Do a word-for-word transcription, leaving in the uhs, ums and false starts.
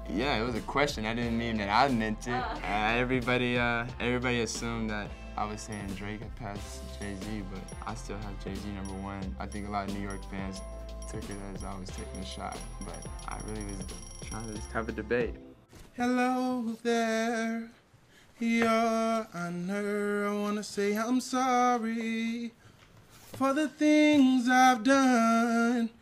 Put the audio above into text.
Yeah, it was a question. I didn't mean that I meant it. Uh, everybody, uh, everybody assumed that I was saying Drake had passed Jay-Z, but I still have Jay-Z number one. I think a lot of New York fans took it as I was taking a shot, but I really was trying to just have a debate. Hello there, Your Honor. I wanna say I'm sorry for the things I've done.